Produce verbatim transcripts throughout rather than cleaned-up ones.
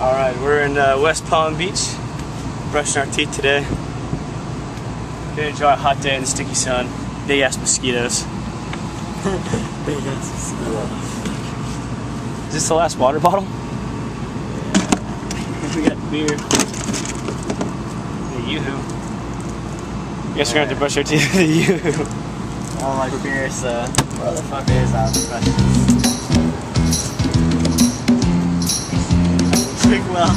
Alright, we're in uh, West Palm Beach, brushing our teeth today. Gonna enjoy a hot day in the sticky sun. Big ass mosquitoes. Big ass mosquitoes. Is this the last water bottle? Yeah. We got beer. The Yoo-hoo. I guess we're gonna have to brush our teeth with the Yoo-hoo. I don't like beer, so motherfucker is out of question. Drink well.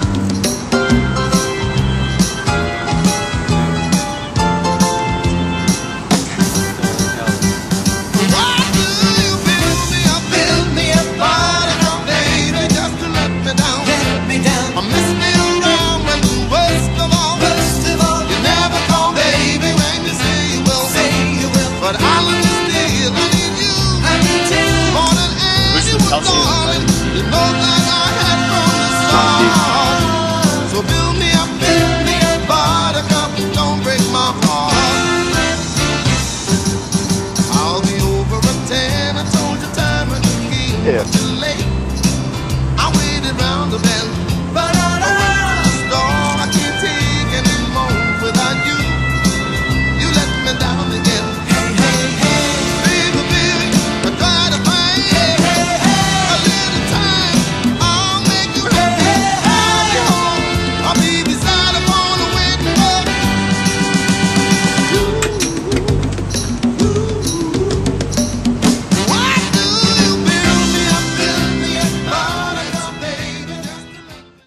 So build me up, build me up, buttercup, don't break my heart. I'll be over at ten, I told you time and again, but too late. I waited round the bend.